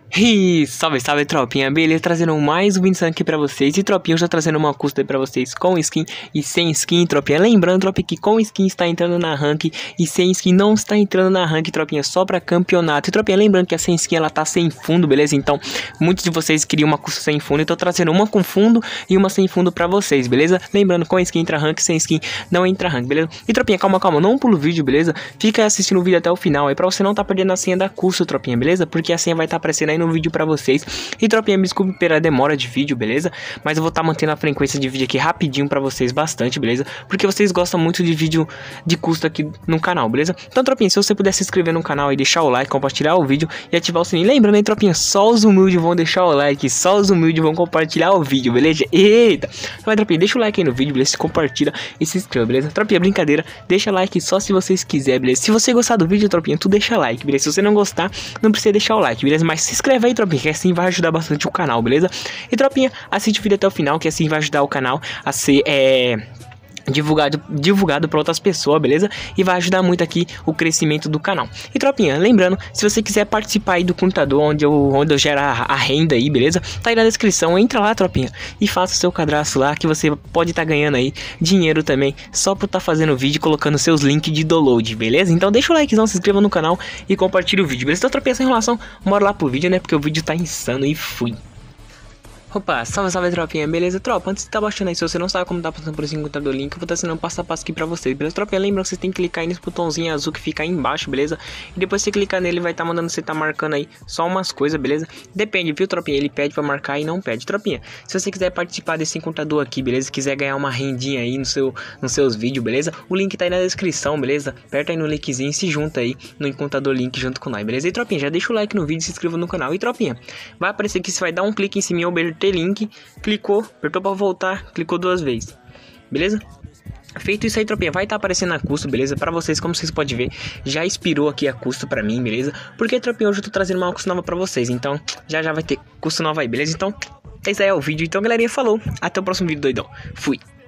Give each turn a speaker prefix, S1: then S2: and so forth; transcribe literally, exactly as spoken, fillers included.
S1: E salve, salve, tropinha, beleza? Trazendo mais um vídeo aqui pra vocês. E tropinha, eu já trazendo uma custa aí pra vocês com skin e sem skin, tropinha. Lembrando, tropinha, que com skin está entrando na rank e sem skin não está entrando na rank, tropinha, só pra campeonato. E tropinha, lembrando que a sem skin ela tá sem fundo, beleza? Então, muitos de vocês queriam uma custa sem fundo, então eu tô trazendo uma com fundo e uma sem fundo pra vocês, beleza? Lembrando, com skin entra rank, sem skin não entra rank, beleza? E tropinha, calma, calma, não pula o vídeo, beleza? Fica assistindo o vídeo até o final aí pra você não tá perdendo a senha da custa, tropinha, beleza? Porque a senha vai estar tá aparecendo aí no vídeo pra vocês. E tropinha, me desculpe pela demora de vídeo, beleza? Mas eu vou estar tá mantendo a frequência de vídeo aqui rapidinho pra vocês, bastante, beleza? Porque vocês gostam muito de vídeo de custo aqui no canal, beleza? Então, tropinha, se você puder se inscrever no canal e deixar o like, compartilhar o vídeo e ativar o sininho. Lembrando aí, tropinha, só os humildes vão deixar o like, só os humildes vão compartilhar o vídeo, beleza? Eita! Então, tropinha, deixa o like aí no vídeo, beleza? Se compartilha e se inscreva, beleza? Tropinha, brincadeira, deixa like só se vocês quiserem, beleza? Se você gostar do vídeo, tropinha, tu deixa like, beleza? Se você não gostar, não precisa deixar o like, beleza? Mas se inscreve aí, tropinha, que assim vai ajudar bastante o canal, beleza? E tropinha, assiste o vídeo até o final, que assim vai ajudar o canal a ser, é... divulgado, divulgado para outras pessoas, beleza? E vai ajudar muito aqui o crescimento do canal. E tropinha, lembrando, se você quiser participar aí do computador onde eu, onde eu gero a, a renda aí, beleza? Tá aí na descrição, entra lá, tropinha, e faça o seu cadastro lá, que você pode estar tá ganhando aí dinheiro também, só por estar tá fazendo vídeo e colocando seus links de download, beleza? Então deixa o likezão, se inscreva no canal e compartilhe o vídeo, beleza? Então, tropinha, sem enrolação, bora lá pro vídeo, né? Porque o vídeo tá insano e fui. Opa, salve, salve, tropinha, beleza? Tropa, antes de estar baixando aí, se você não sabe como tá passando por esse encontrador link, eu vou estar ensinando passo a passo aqui pra vocês, beleza? Tropinha, lembra que vocês tem que clicar aí nesse botãozinho azul que fica aí embaixo, beleza? E depois você clicar nele, vai estar mandando você tá marcando aí só umas coisas, beleza? Depende, viu, tropinha? Ele pede pra marcar e não pede. Tropinha, se você quiser participar desse encontrador aqui, beleza? Quiser ganhar uma rendinha aí no seu, nos seus vídeos, beleza? O link tá aí na descrição, beleza? Aperta aí no linkzinho e se junta aí no encontrador link junto com nós, beleza? E tropinha, já deixa o like no vídeo e se inscreva no canal. E tropinha, vai aparecer que você vai dar um clique em cima em obter link. Clicou, apertou pra voltar, clicou duas vezes, beleza? Feito isso aí, tropinha, vai estar tá aparecendo a custo, beleza? Pra vocês, como vocês podem ver, já expirou aqui a custo pra mim, beleza? Porque, tropinha, hoje eu tô trazendo uma custo nova pra vocês, então já já vai ter custo nova aí, beleza? Então, esse aí é o vídeo, então, galerinha, falou, até o próximo vídeo, doidão, fui!